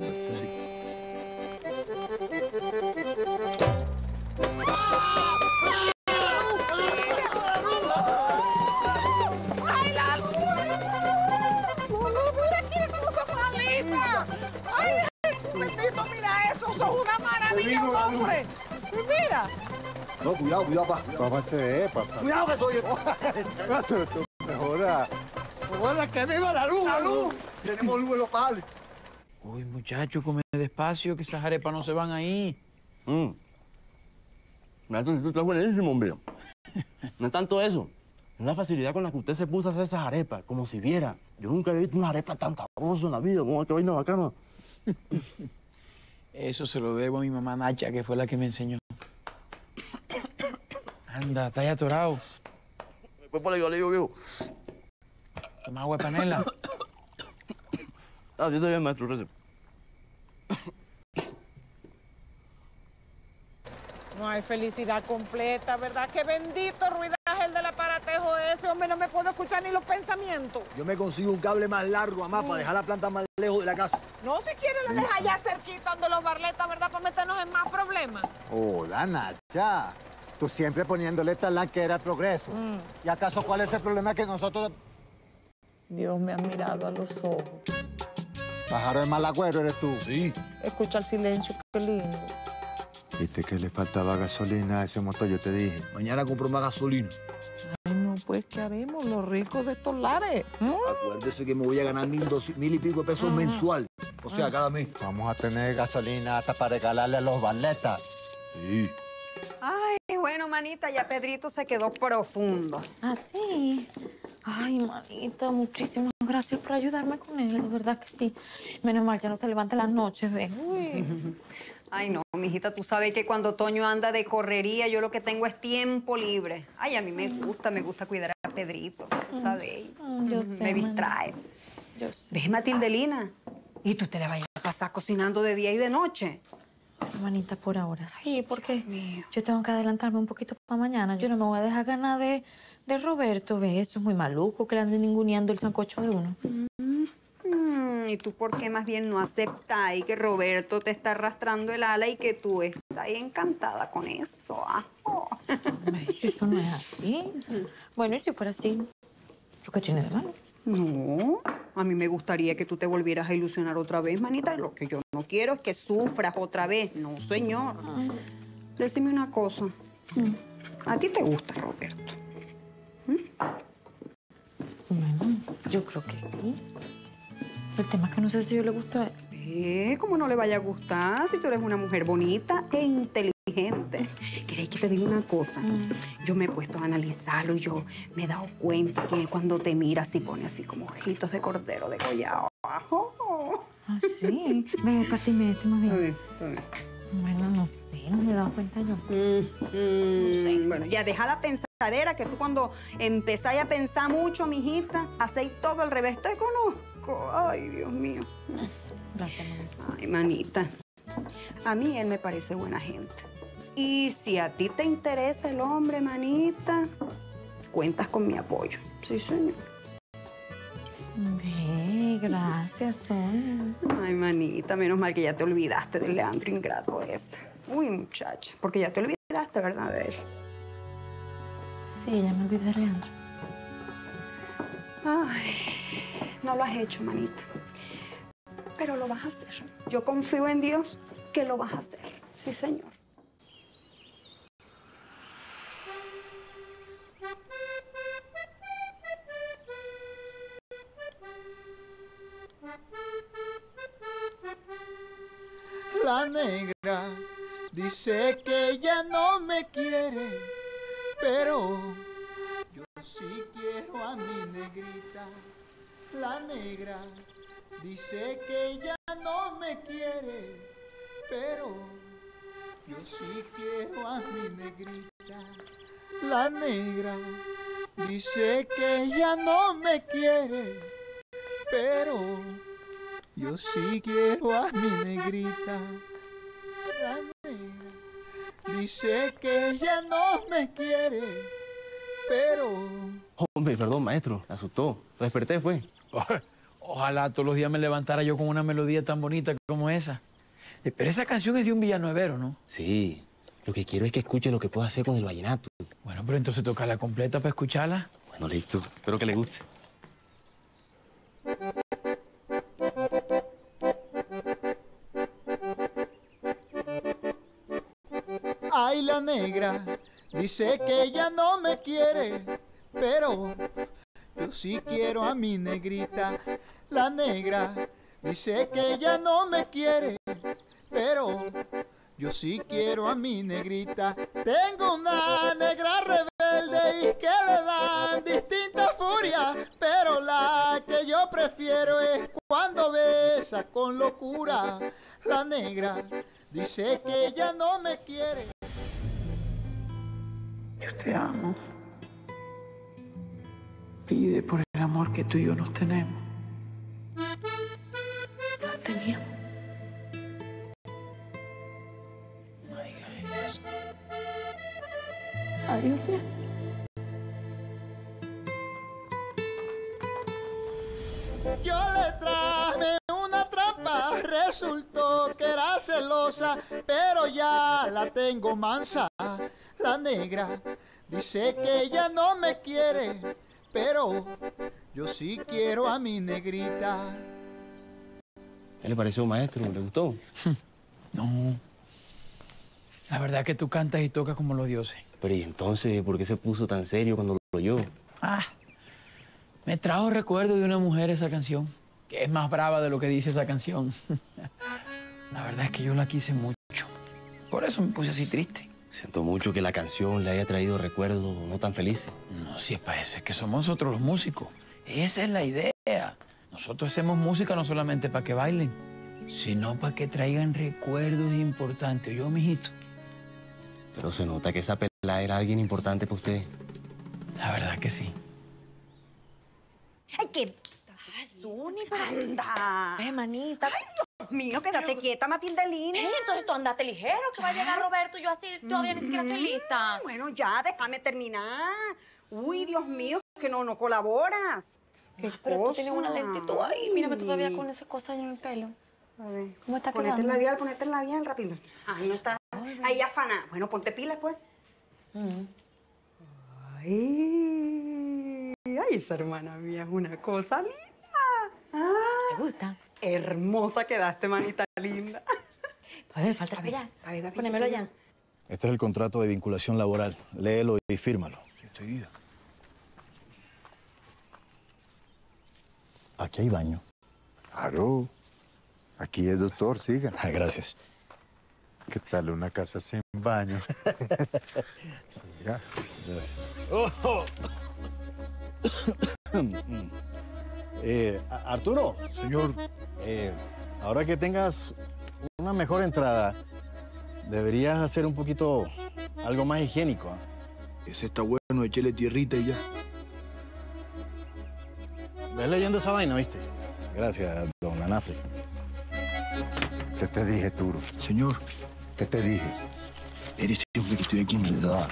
Speaker 14: ¡Ay, la luz! ¡No, no, mira aquí cómo se malita! ¡Ay, Jesús bendito, mira eso! ¡Sos una maravilla, un hombre! ¡Mira!
Speaker 7: No, cuidado, cuidado, papá.
Speaker 13: Papá se ve, papá.
Speaker 7: Cuidado que soy el...
Speaker 13: ¿Qué haces tú? Me jodas. ¡Joda, que viva la luz!
Speaker 7: ¡La luz! Tenemos luz en los pales.
Speaker 11: Uy, muchacho, come despacio, que esas arepas no se van ahí.
Speaker 8: Mm. Maestro, tú estás buenísimo, hombre. No es tanto eso. Es la facilidad con la que usted se puso a hacer esas arepas, como si viera. Yo nunca he visto una arepa tan sabrosa en la vida, como esta vaina bacana.
Speaker 11: Eso se lo debo a mi mamá Nacha, que fue la que me enseñó. Anda, está ya atorado.
Speaker 8: Después por ahí, le digo, viejo.
Speaker 11: Toma agua de panela.
Speaker 8: Ah, yo estoy bien, maestro, gracias.
Speaker 5: No hay felicidad completa, ¿verdad? ¡Qué bendito ruidaje el del aparatejo ese! Hombre, no me puedo escuchar ni los pensamientos.
Speaker 15: Yo me consigo un cable más largo, mamá, para dejar la planta más lejos de la casa.
Speaker 5: No, si quiere le deja allá cerquita donde los barletas, ¿verdad? Para meternos en más problemas.
Speaker 3: Hola, Nacha. Tú siempre poniéndole talanquera al progreso. ¿Y acaso cuál es el problema que nosotros...
Speaker 5: Dios me ha mirado a los ojos.
Speaker 3: Pájaro de mal agüero eres tú.
Speaker 15: Sí.
Speaker 5: Escucha el silencio, qué lindo.
Speaker 3: Viste que le faltaba gasolina a ese motor, yo te dije.
Speaker 15: Mañana compro más gasolina.
Speaker 5: Ay, no, pues, ¿qué haremos? Los ricos de estos lares. ¿Mm?
Speaker 15: Acuérdese que me voy a ganar mil, dos, mil y pico de pesos
Speaker 5: Ujú.
Speaker 15: mensual. O sea, cada mes.
Speaker 3: Vamos a tener gasolina hasta para regalarle a los barletas.
Speaker 15: Sí.
Speaker 14: Ay, bueno, manita, ya Pedrito se quedó profundo.
Speaker 1: ¿Ah, sí? Ay, manita, muchísimas gracias por ayudarme con él, de verdad que sí. Menos mal, ya no se levanta en las noches, ven. Uy.
Speaker 14: Ay, no, mijita, tú sabes que cuando Toño anda de correría, yo lo que tengo es tiempo libre. Ay, a mí me gusta, me gusta cuidar a Pedrito, tú sabes.
Speaker 1: Mm, yo sé,
Speaker 14: Me
Speaker 1: mami.
Speaker 14: distrae.
Speaker 1: Yo sé.
Speaker 14: ¿Ves, Matildelina? Y tú te la vayas a pasar cocinando de día y de noche.
Speaker 1: Manita, por ahora sí, porque yo tengo que adelantarme un poquito para mañana. Yo no me voy a dejar ganar de, de Roberto, ¿ves? Eso es muy maluco que le anden ninguneando el sancocho de uno.
Speaker 14: Mm, ¿Y tú por qué más bien no aceptas y que Roberto te está arrastrando el ala y que tú estás ahí encantada con eso? Ah, oh.
Speaker 1: Si eso no es así. Bueno, y si fuera así, ¿tú qué tienes de malo?
Speaker 14: No, a mí me gustaría que tú te volvieras a ilusionar otra vez, manita. Lo que yo no quiero es que sufras otra vez. No, señor. Decime una cosa. ¿A ti te gusta Roberto?
Speaker 1: Bueno, yo creo que sí. El tema es que no sé si yo le gusta a él.
Speaker 14: Eh, ¿Cómo no le vaya a gustar si tú eres una mujer bonita e inteligente? ¿Queréis que te diga una cosa? Yo me he puesto a analizarlo y yo me he dado cuenta que él cuando te mira así pone así como ojitos de cordero degollado. Oh.
Speaker 1: Ah, sí. Ve, partime este más bien.
Speaker 14: A ver, a ver.
Speaker 1: Bueno, no sé, no me he dado cuenta yo.
Speaker 14: Mm, mm, no sé. Bueno, ya deja la pensadera, que tú cuando empezáis a pensar mucho, mijita, hacéis todo al revés. Te conozco. Ay, Dios mío.
Speaker 1: Gracias, mamá.
Speaker 14: Ay, manita. A mí él me parece buena gente. Y si a ti te interesa el hombre, manita, cuentas con mi apoyo. Sí, señor.
Speaker 1: Ve, gracias, Sonia.
Speaker 14: Ay, manita, menos mal que ya te olvidaste del Leandro ingrato ese. Uy, muchacha, porque ya te olvidaste, ¿verdad, de él?
Speaker 1: Sí, ya me olvidé de Leandro.
Speaker 14: Ay, no lo has hecho, manita. Pero lo vas a hacer. Yo confío en Dios que lo vas a hacer. Sí, señor.
Speaker 13: La negra dice que ella no me quiere, pero yo sí quiero a mi negrita. La negra dice que ella no me quiere, pero yo sí quiero a mi negrita. La negra dice que ella no me quiere, pero yo sí quiero a mi negrita. La negra dice que ella no me quiere, pero...
Speaker 8: Hombre, perdón, maestro. Me asustó. Lo desperté después.
Speaker 11: Ojalá todos los días me levantara yo con una melodía tan bonita como esa. Eh, Pero esa canción es de un villanuevero, ¿no?
Speaker 8: Sí. Lo que quiero es que escuche lo que puedo hacer con el vallenato.
Speaker 11: Bueno, pero entonces toca la completa para escucharla.
Speaker 8: Bueno, listo. Espero que le guste.
Speaker 13: Ay, la negra dice que ella no me quiere, pero yo sí quiero a mi negrita. La negra dice que ella no me quiere, pero yo sí quiero a mi negrita. Tengo una negra rebelde y que le dan distintas furias, pero la que yo prefiero es cuando besa con locura. La negra dice que ella no me quiere.
Speaker 11: Yo te amo. Pide por el amor que tú y yo nos tenemos. Nos teníamos.
Speaker 1: No digas eso. Ay, Dios mío.
Speaker 13: Yo le traje una trampa, resultó que era celosa, pero ya la tengo mansa. La negra dice que ella no me quiere, pero yo sí quiero a mi negrita.
Speaker 8: ¿Qué le pareció, maestro? ¿Le gustó?
Speaker 11: No. La verdad es que tú cantas y tocas como los dioses.
Speaker 8: Pero ¿y entonces por qué se puso tan serio cuando lo oyó?
Speaker 11: Ah, me trajo recuerdo de una mujer esa canción, que es más brava de lo que dice esa canción. La verdad es que yo la quise mucho. Por eso me puse así triste.
Speaker 8: Siento mucho que la canción le haya traído recuerdos no tan felices.
Speaker 11: No, si es para eso, es que somos nosotros los músicos. Esa es la idea. Nosotros hacemos música no solamente para que bailen, sino para que traigan recuerdos importantes. ¿Yo, mijito?
Speaker 8: Pero se nota que esa pelada era alguien importante para usted.
Speaker 11: La verdad que sí.
Speaker 14: Ay, qué...
Speaker 16: Zuni, pero...
Speaker 14: ¡Anda!
Speaker 16: Eh, manita.
Speaker 14: Ay, Dios mío, quédate quieta, Matilde Lina.
Speaker 16: Eh, entonces tú andate ligero, que va a llegar Roberto y yo así todavía ni siquiera estoy lista.
Speaker 14: Bueno, ya, déjame terminar. Uy, Dios mío, que no, no colaboras. ¿Qué
Speaker 16: Ah, pero
Speaker 14: cosa?
Speaker 16: tú tienes una lentitud ahí. Mírame todavía con esa cosa en el pelo.
Speaker 14: A ver.
Speaker 16: ¿Cómo está
Speaker 14: Ponete
Speaker 16: quedando?
Speaker 14: el labial, ponete el labial rápido. Ay, no está. Ahí afana. Bueno, ponte pilas, pues.
Speaker 16: Mm.
Speaker 14: Ay, ay, esa hermana mía es una cosa linda.
Speaker 16: ¿Te gusta?
Speaker 14: Hermosa quedaste, manita linda.
Speaker 16: A ver, falta ya.
Speaker 14: A ver,
Speaker 16: Ponémelo ya.
Speaker 10: Este es el contrato de vinculación laboral. Léelo y fírmalo.
Speaker 2: Enseguida.
Speaker 10: Aquí hay baño.
Speaker 3: Claro. Aquí es doctor, siga.
Speaker 10: Ah, gracias.
Speaker 3: ¿Qué tal una casa sin baño? Siga.
Speaker 10: Gracias. Oh. eh, Arturo.
Speaker 2: Señor.
Speaker 10: Eh, ahora que tengas una mejor entrada, deberías hacer un poquito algo más higiénico. ¿eh?
Speaker 15: Ese está bueno, échale tierrita y ya.
Speaker 10: ¿Ves leyendo esa vaina, viste? Gracias, don Anafre.
Speaker 3: ¿Qué te dije, Turo?
Speaker 15: Señor.
Speaker 3: ¿Qué te dije?
Speaker 15: Eres siempre que estoy aquí enredado.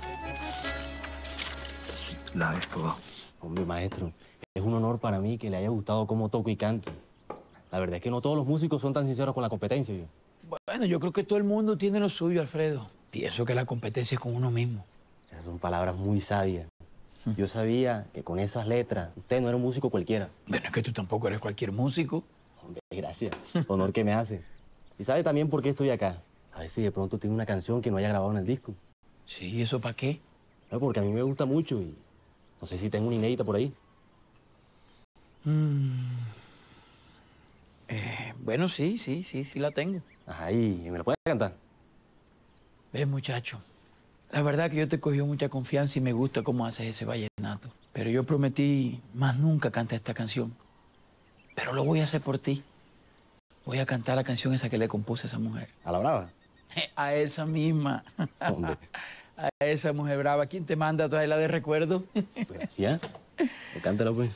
Speaker 15: La ves para abajo.
Speaker 8: Hombre, maestro, es un honor para mí que le haya gustado cómo toco y canto. La verdad es que no todos los músicos son tan sinceros con la competencia. Yo.
Speaker 11: Bueno, yo creo que todo el mundo tiene lo suyo, Alfredo. Pienso que la competencia es con uno mismo.
Speaker 8: Esas son palabras muy sabias. Yo sabía que con esas letras usted no era un músico cualquiera.
Speaker 11: Bueno, es que tú tampoco eres cualquier músico.
Speaker 8: Hombre, gracias. Honor que me hace. Y sabe también por qué estoy acá. A ver si de pronto tiene una canción que no haya grabado en el disco.
Speaker 11: Sí, ¿y eso para qué?
Speaker 8: No, porque a mí me gusta mucho y no sé si tengo una inédita por ahí.
Speaker 11: Mm. Eh, bueno, sí, sí, sí, sí la tengo.
Speaker 8: Ajá, ¿y me la puedes cantar?
Speaker 11: Ves, muchacho, la verdad que yo te cogí mucha confianza y me gusta cómo haces ese vallenato. Pero yo prometí más nunca cantar esta canción. Pero lo voy a hacer por ti. Voy a cantar la canción esa que le compuse a esa mujer.
Speaker 8: ¿A la brava?
Speaker 11: A esa misma.
Speaker 8: ¿Dónde?
Speaker 11: A esa mujer brava. ¿Quién te manda a traerla de recuerdo?
Speaker 8: Gracias. Pues cántala, pues.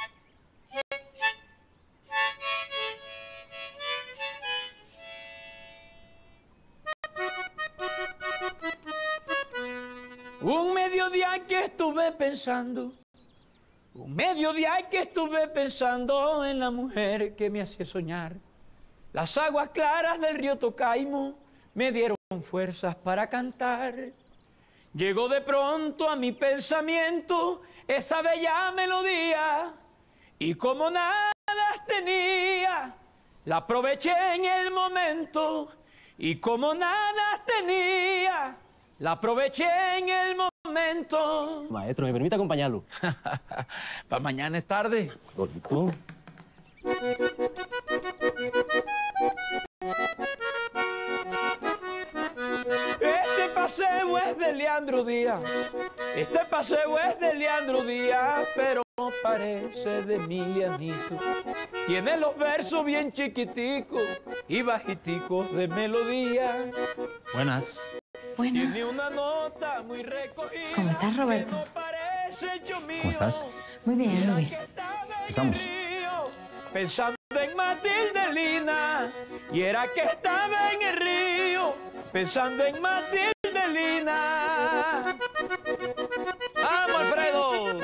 Speaker 11: Un mediodía que estuve pensando, un mediodía que estuve pensando en la mujer que me hacía soñar. Las aguas claras del río Tocaimo me dieron fuerzas para cantar. Llegó de pronto a mi pensamiento esa bella melodía y como nada tenía, la aproveché en el momento y como nada tenía, la aproveché en el momento.
Speaker 8: Maestro, ¿me permite acompañarlo?
Speaker 11: Para mañana es tarde.
Speaker 8: Gordito.
Speaker 11: Este paseo es de Leandro Díaz, este paseo es de Leandro Díaz, pero no parece de Emilianito. Tiene los versos bien chiquiticos y bajiticos de melodía.
Speaker 8: Buenas.
Speaker 1: Buenas.
Speaker 11: Tiene una nota muy recogida.
Speaker 1: ¿Cómo estás, Roberto?
Speaker 8: ¿Cómo estás?
Speaker 1: Muy bien, muy bien.
Speaker 8: Empezamos.
Speaker 11: Pensando en Matildelina, y era que estaba en el río, pensando en Matildelina. ¡Vamos, Alfredo!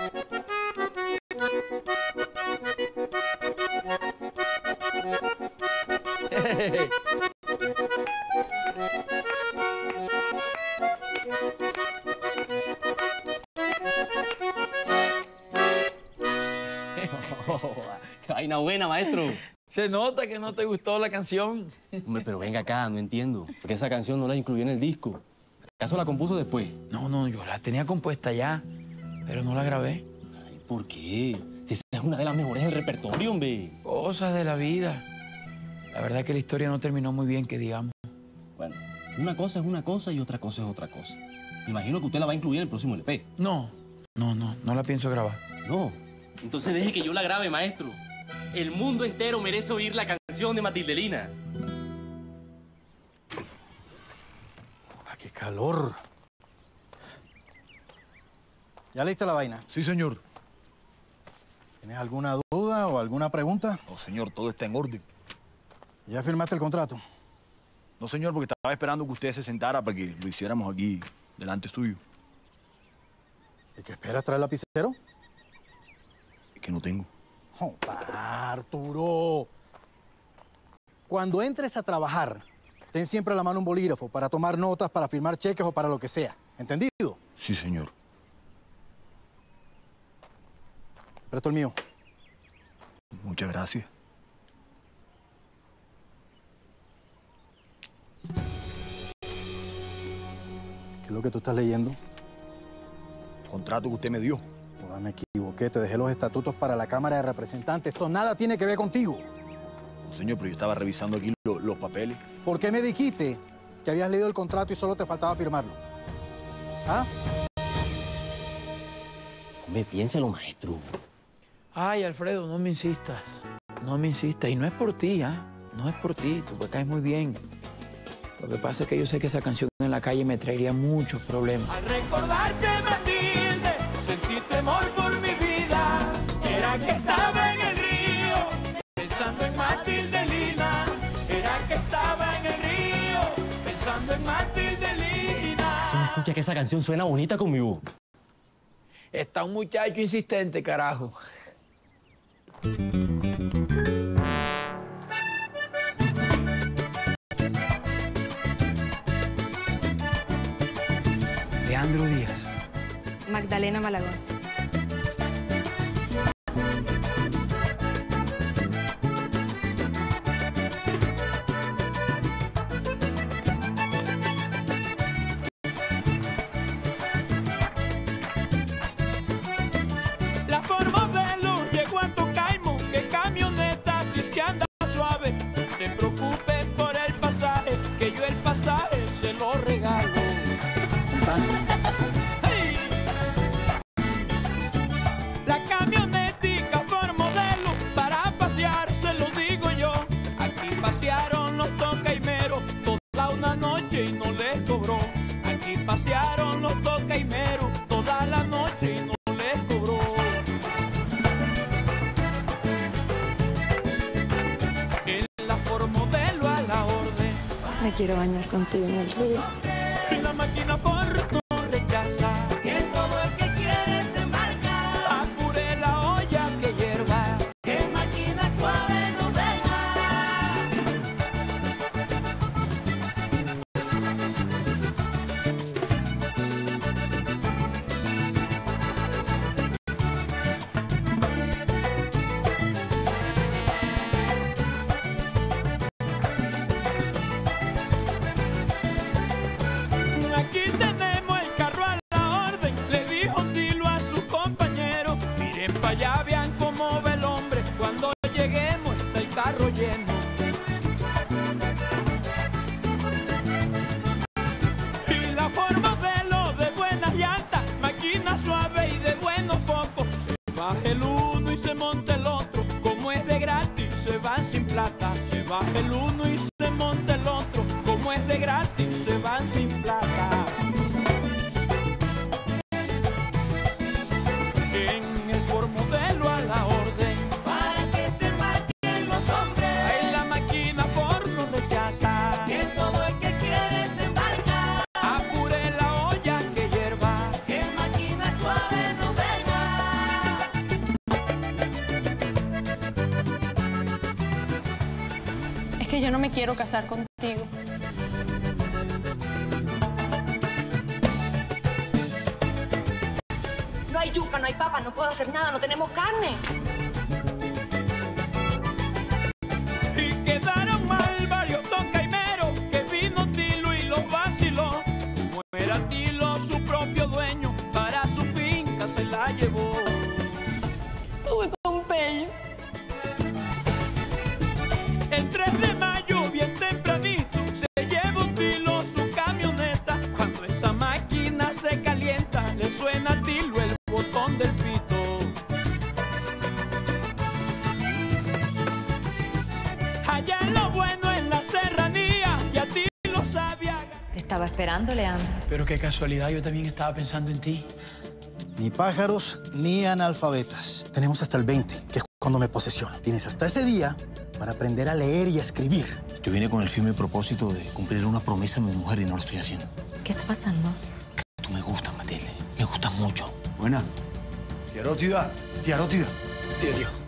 Speaker 8: ¡Qué vaina buena, maestro!
Speaker 11: Se nota que no te gustó la canción.
Speaker 8: Hombre, pero venga acá, no entiendo. Porque esa canción no la incluyó en el disco. ¿Acaso la compuso después?
Speaker 11: No, no, yo la tenía compuesta ya, pero no la grabé.
Speaker 8: Ay, ¿por qué? Si esa es una de las mejores del repertorio, hombre.
Speaker 11: Cosas de la vida. La verdad es que la historia no terminó muy bien, que digamos.
Speaker 8: Bueno, una cosa es una cosa y otra cosa es otra cosa. Me imagino que usted la va a incluir en el próximo L P.
Speaker 11: No, no, no, no la pienso grabar.
Speaker 8: No. Entonces deje que yo la grabe, maestro. El mundo entero merece oír la canción de Matildelina.
Speaker 10: ¡Ah, qué calor! ¿Ya leíste la vaina?
Speaker 15: Sí, señor.
Speaker 10: ¿Tienes alguna duda o alguna pregunta?
Speaker 15: No, señor, todo está en orden.
Speaker 10: ¿Ya firmaste el contrato?
Speaker 15: No, señor, porque estaba esperando que usted se sentara para que lo hiciéramos aquí, delante suyo.
Speaker 10: ¿Y qué esperas, traer lapicero?
Speaker 15: Es que no tengo.
Speaker 10: Oh, Arturo. Cuando entres a trabajar, ten siempre a la mano un bolígrafo para tomar notas, para firmar cheques o para lo que sea. ¿Entendido?
Speaker 15: Sí, señor.
Speaker 10: Presto el mío.
Speaker 15: Muchas gracias.
Speaker 10: ¿Qué es lo que tú estás leyendo?
Speaker 15: Contrato que usted me dio.
Speaker 10: Oh, me equivoqué, te dejé los estatutos para la Cámara de Representantes. Esto nada tiene que ver contigo.
Speaker 15: No, señor, pero yo estaba revisando aquí lo- los papeles.
Speaker 10: ¿Por qué me dijiste que habías leído el contrato y solo te faltaba firmarlo? ¿Ah?
Speaker 8: Hombre, piénselo, maestro.
Speaker 11: Ay, Alfredo, no me insistas. No me insistas, y no es por ti, ¿ah? No es por ti, tú me caes muy bien. Lo que pasa es que yo sé que esa canción en la calle me traería muchos problemas.
Speaker 17: Al recordarte, Matilde, sentí temor por mi vida. Era que estaba en el río, pensando en Matilde Lina. Era que estaba en el río, pensando en Matilde Lina.
Speaker 8: Escucha que esa canción suena bonita conmigo.
Speaker 11: Está un muchacho insistente, carajo. Leandro Díaz.
Speaker 18: Magdalena Malagón.
Speaker 17: La forma de luz llegó a Tocaimo, que camioneta si se anda suave. No se preocupe por el pasaje, que yo el pasaje se lo regalo. Hey. La camionetica Ford modelo para pasear, se lo digo yo. Aquí pasearon los tocaimeros toda una noche y no les cobró. Aquí pasearon los tocaimeros toda la noche y no les cobró. En la Ford modelo a la orden.
Speaker 18: Me quiero bañar contigo en el río.
Speaker 17: En la máquina Ford no rechaza. Que todo el que quiere se embarca. Apure la olla que hierva. Que máquina suave no deja. Aquí tenemos el carro a la orden, le dijo Tilo a sus compañeros. Miren para allá, vean cómo ve el hombre, cuando lleguemos está el carro lleno. Y la forma de lo de buenas llantas, máquina suave y de buenos focos. Se baja el uno y se monta el otro, como es de gratis se van sin plata. Se baja el uno y se monta el otro, como es de gratis se van sin plata. En el Ford modelo a la orden, para que se marquen los hombres. En la máquina Ford no rechaza. Que todo el que quiere se embarca. Apure la olla que hierva. Que máquina suave no deja.
Speaker 18: Es que yo no me quiero casar contigo.
Speaker 19: No hay yuca, no hay papa, no puedo hacer nada, no tenemos carne.
Speaker 17: Y quedaron mal varios tocaimeros, que vino Tilo y los vaciló. Como era Tilo su propio dueño, para su finca se la llevó.
Speaker 18: Estuve con Pello.
Speaker 17: El tres de mayo, bien tempranito, se llevó Tilo su camioneta. Cuando esa máquina se calienta, le suena a Tilo el botón del pito. Allá en lo bueno, en la serranía, y a Tilo sabía.
Speaker 1: Te estaba esperando, Leandro.
Speaker 11: Pero qué casualidad, yo también estaba pensando en ti.
Speaker 10: Ni pájaros ni analfabetas. Tenemos hasta el veinte, que es cuando me posesiono. Tienes hasta ese día para aprender a leer y a escribir.
Speaker 4: Yo vine con el firme propósito de cumplir una promesa a mi mujer y no lo estoy haciendo.
Speaker 1: ¿Qué está pasando?
Speaker 4: Tú me gustas, Matilde. Me gustas mucho.
Speaker 15: Buena. Tía Rótida. Tía Rótida.
Speaker 10: Tía Dios.